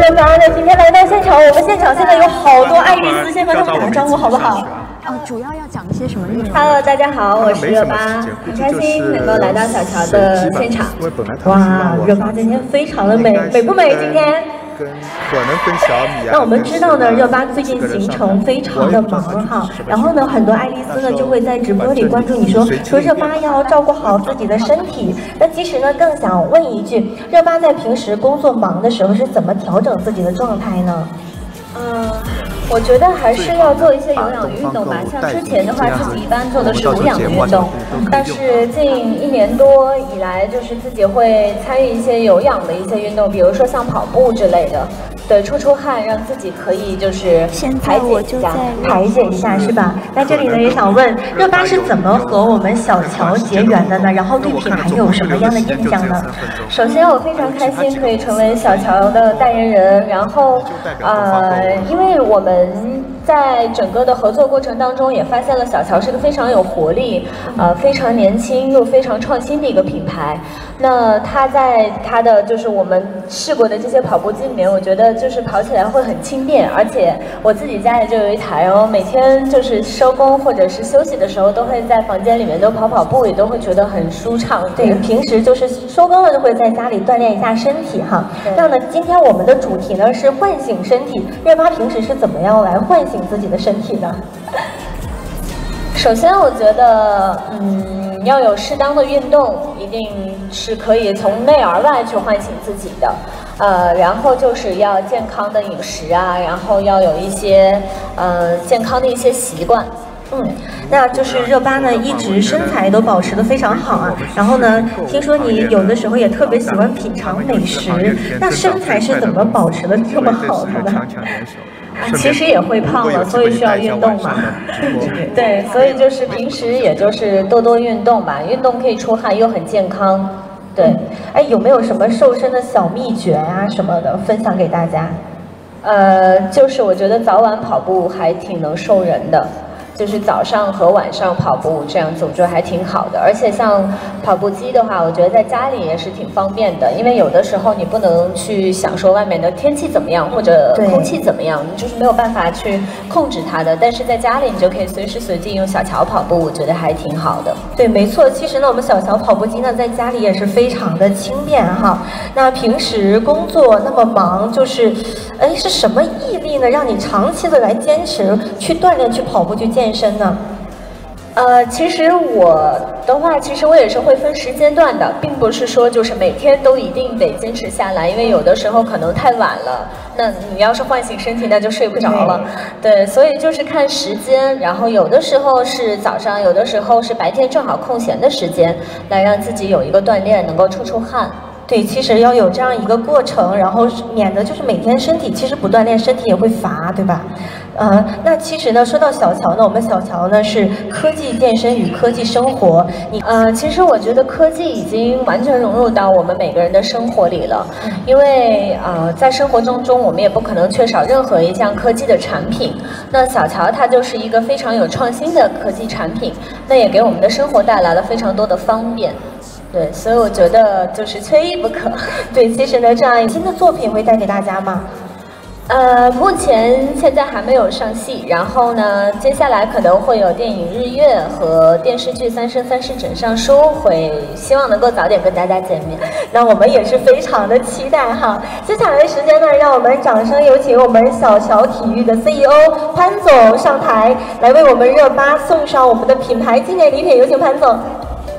热巴呢今天来到现场，我们现场现在有好多爱丽丝，先和他们打个招呼好不好？ 主要要讲一些什么内容 ？Hello， 大家好，我是热巴，很开心能够来到小乔的现场。哇，热巴今天非常的美，美不美？今天？那我们知道呢，热巴最近行程非常的忙哈，然后呢，很多爱丽丝呢就会在直播里关注你说热巴要照顾好自己的身体。那其实呢，更想问一句，热巴在平时工作忙的时候是怎么调整自己的状态呢？我觉得还是要做一些有氧运动吧。像之前的话，自己一般做的是无氧的运动，但是近1年多以来，就是自己会参与一些有氧的一些运动，比如说像跑步之类的，对，出汗，让自己可以就是排解一下，是吧？那这里呢也想问，热巴是怎么和我们小乔结缘的呢？然后对品牌有什么样的印象呢？首先，我非常开心可以成为小乔的代言人，然后因为我们在整个的合作过程当中，也发现了小乔是个非常有活力，非常年轻又非常创新的一个品牌。那他在他的就是我们试过的这些跑步机里面，我觉得就是跑起来会很轻便，而且我自己家里就有一台哦，每天就是收工或者是休息的时候，都会在房间里面都跑步，也都会觉得很舒畅。对，平时就是收工了就会在家里锻炼一下身体哈。那呢，今天我们的主题呢是唤醒身体，热巴平时是怎么样来唤醒自己的身体呢？首先，我觉得，要有适当的运动，一定是可以从内而外去唤醒自己的。然后就是要健康的饮食啊，然后要有一些健康的一些习惯。那就是热巴呢，一直身材都保持得非常好啊。然后呢，听说你有的时候也特别喜欢品尝美食，那身材是怎么保持的这么好的呢？其实也会胖了，所以需要运动嘛。对，所以就是平时也就是多运动吧，运动可以出汗又很健康。对，哎，有没有什么瘦身的小秘诀啊什么的分享给大家？就是我觉得早晚跑步还挺能瘦人的。就是早上和晚上跑步这样子，我觉得还挺好的。而且像跑步机的话，我觉得在家里也是挺方便的，因为有的时候你不能去想说外面的天气怎么样或者空气怎么样，你就是没有办法去控制它的。但是在家里你就可以随时随地用小乔跑步，我觉得还挺好的。对，没错。其实呢，我们小乔跑步机呢，在家里也是非常的轻便哈。那平时工作那么忙，就是是什么毅力呢，让你长期的来坚持去锻炼、去跑步、去健身呢？其实我的话，其实我也是会分时间段的，并不是说就是每天都一定得坚持下来，因为有的时候可能太晚了，那你要是唤醒身体，那就睡不着了。对，所以就是看时间，然后有的时候是早上，有的时候是白天正好空闲的时间，来让自己有一个锻炼，能够出汗。对，其实要有这样一个过程，然后免得就是每天身体其实不锻炼，身体也会乏，对吧？那其实呢，说到小乔呢，我们小乔呢是科技健身与科技生活。其实我觉得科技已经完全融入到我们每个人的生活里了，因为在生活中我们也不可能缺少任何一项科技的产品。那小乔它就是一个非常有创新的科技产品，那也给我们的生活带来了非常多的方便。对，所以我觉得就是缺一不可。对，其实呢，这样新的作品会带给大家吗？目前现在还没有上戏，然后呢，接下来可能会有电影《日月》和电视剧《三生三世枕上书》，会希望能够早点跟大家见面。那我们也是非常的期待哈。接下来的时间呢，让我们掌声有请我们小乔体育的 CEO 潘总上台，来为我们热巴送上我们的品牌纪念礼品，有请潘总。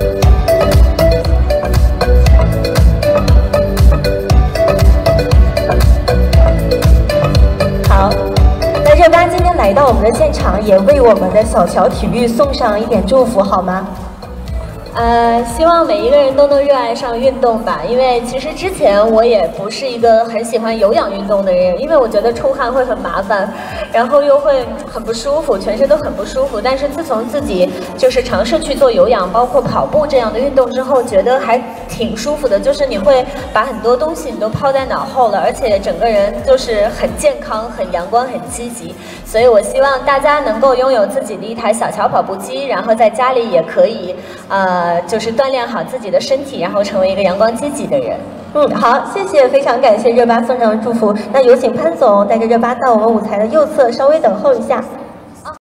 好，那热巴今天来到我们的现场，也为我们的小乔体育送上一点祝福，好吗？希望每一个人都能热爱上运动吧，因为其实之前我也不是一个很喜欢有氧运动的人，因为我觉得出汗会很麻烦，然后又会很不舒服，全身都很不舒服。但是自从自己就是尝试去做有氧，包括跑步这样的运动之后，觉得还挺舒服的，就是你会把很多东西你都抛在脑后了，而且整个人就是很健康、很阳光、很积极。所以我希望大家能够拥有自己的一台小乔跑步机，然后在家里也可以就是锻炼好自己的身体，然后成为一个阳光积极的人。 好，谢谢，非常感谢热巴送上的祝福。那有请潘总带着热巴到我们舞台的右侧，稍微等候一下。